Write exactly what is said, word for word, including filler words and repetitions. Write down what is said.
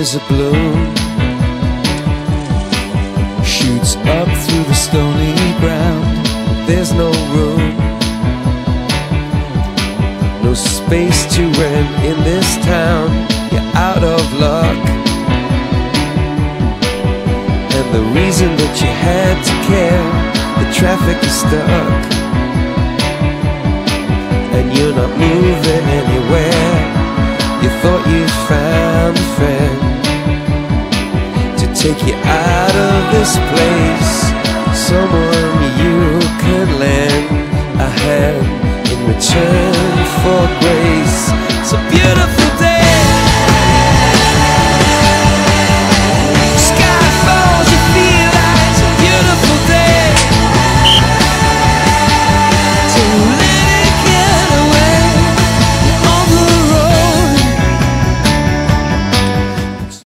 as a balloon shoots up through the stony ground. There's no room, no space to rent in this town. You're out of luck, and the reason that you had to care, the traffic is stuck, and you're not moving anywhere. You thought you'd found a friend to take you out of this place, someone you can lend a hand in return for grace. So beautiful.